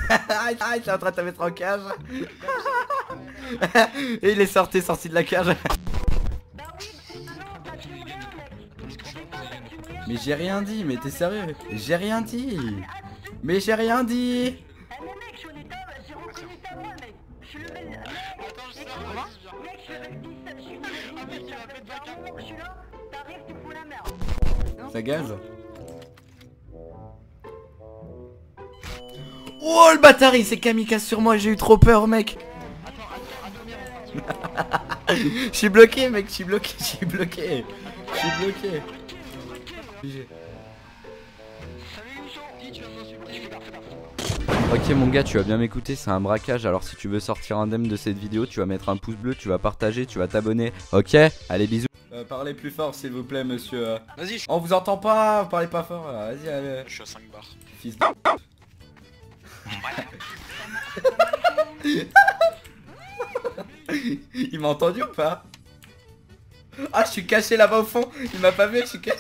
Ah, il est en train de te mettre en cage. Et il est sorti de la cage. Mais j'ai rien dit, mais t'es sérieux? J'ai rien dit. Mais j'ai rien dit. Ça gaz. Oh le bâtard, il s'est kamikaze sur moi, j'ai eu trop peur mec. Je suis bloqué mec, je suis bloqué. Ok mon gars, tu vas bien m'écouter, c'est un braquage. Alors si tu veux sortir indemne de cette vidéo, tu vas mettre un pouce bleu, tu vas partager, tu vas t'abonner. Ok, allez bisous. Parlez plus fort s'il vous plaît monsieur. Vas-y. On vous entend pas, vous parlez pas fort. Vas-y allez. Je suis à 5 bars. Fils de... Il m'a entendu ou pas? Ah, je suis caché là-bas au fond. Il m'a pas vu, je suis caché.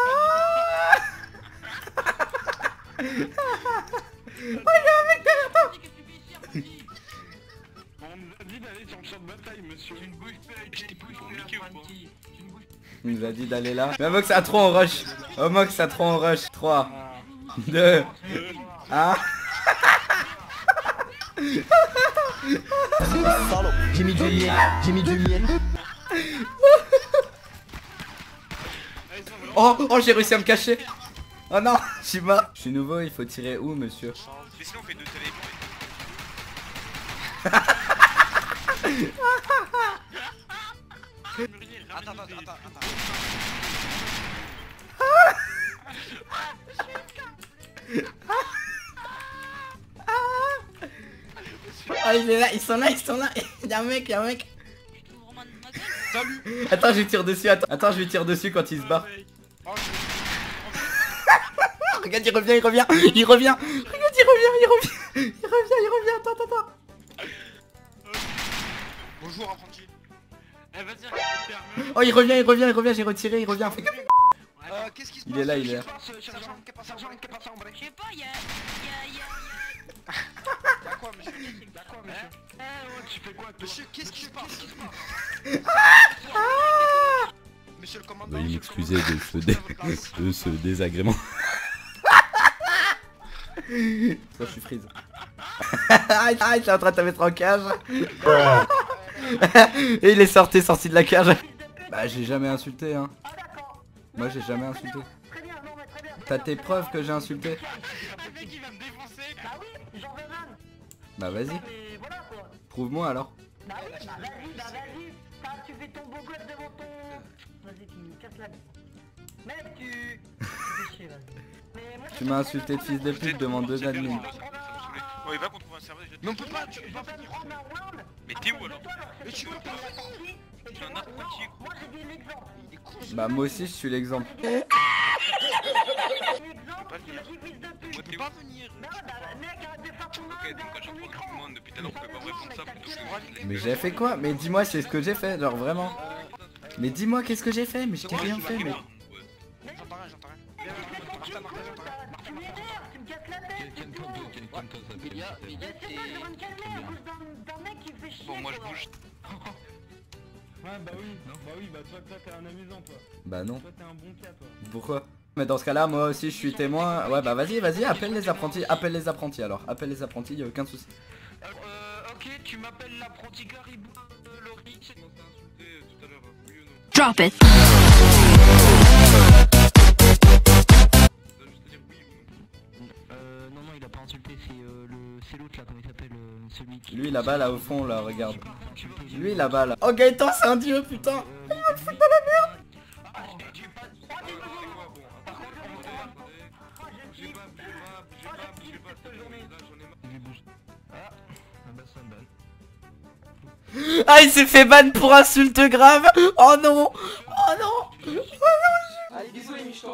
Oh, il y a un mec derrière toi. On nous a dit d'aller sur le champ de bataille, monsieur. Tu ne bouges pas, Il nous a dit d'aller là. Mais Mox a trop en rush. Oh Mox a trop en rush. 3, 2, 1. J'ai mis du miel, Oh, j'ai réussi à me cacher. Oh non, je suis mort. Je suis nouveau, il faut tirer où monsieur? Mais sinon on fait 2 téléports. Attends. Oh il est là, ils sont là. Il y a un mec. Salut. Attends, je lui tire dessus, attends, je lui tire dessus quand il se barre. Regarde, il revient. Regarde, il revient. Attends. Bonjour apprenti. Oh il revient, j'ai retiré, il revient. Fais gaffe. Qu'est-ce qui se Il passe? est là, il est là. Sergent, qu'est-ce qui passe en break? Je sais pas, y'a... Y'a quoi monsieur? Y'a quoi monsieur? Tu fais quoi toi? Monsieur, qu'est-ce qui se passe? Monsieur le commandant. Veuillez m'excuser de ce désagrément. Ça, je suis freeze. Ah, il est en train de te mettre en cage. Et il est sorti de la cage. Bah j'ai jamais insulté hein. Moi j'ai jamais insulté. T'as tes preuves que j'ai insulté? Bah vas-y. Prouve-moi alors. Bah oui, bah vas-y. Tu fais ton beau gosse devant ton... Vas-y, tu me casses la... Mec, tu... Tu m'as insulté de fils de pute devant 2 admins. Oh, il va qu'on trouve un serveur. Mais on peut pas, tu peux pas venir. Mais t'es où alors? Mais tu veux pas. Tu es un apprenti. Moi j'ai dit l'exemple. Bah moi aussi je suis l'exemple. L'exemple, pas venir. tu fils de pute. Tu peux pas venir. Non, bah mec, arrête de faire ton Ok, donc à chaque fois que je vous demande depuis tout à l'heure, vous pouvez pas me répondre ça plutôt que... Mais j'ai fait quoi? Mais dis-moi c'est ce que j'ai fait, genre vraiment. Mais dis-moi qu'est-ce que j'ai fait? Mais je t'ai rien fait mais... J'entends rien. Tu m'énerves, tu me casses la tête, c'est tout. Je sais pas, je vais me calmer à cause d'un mec qui me fait chier. Bon, moi je bouge. Ouais bah oui, bah toi t'es un amusant toi. Bah non. Toi t'es un bon cas toi. Pourquoi? Mais dans ce cas là moi aussi je suis témoin. Ouais bah vas-y appelle les apprentis. Appelle les apprentis alors. Appelle les apprentis, y'a aucun souci. Ok, tu m'appelles l'apprenti Caribou Laurie. Drop it. Non, il a pas insulté, c'est l'autre là, comment il s'appelle, celui qui... Lui là-bas là au fond là, regarde. Lui là-bas là. Oh Gaëtan c'est un dieu putain. Il va me foutre dans la merde. Ah il s'est fait ban pour insulte grave. Oh non. Oh non. Allez, bisous les michtos.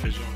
fait genre.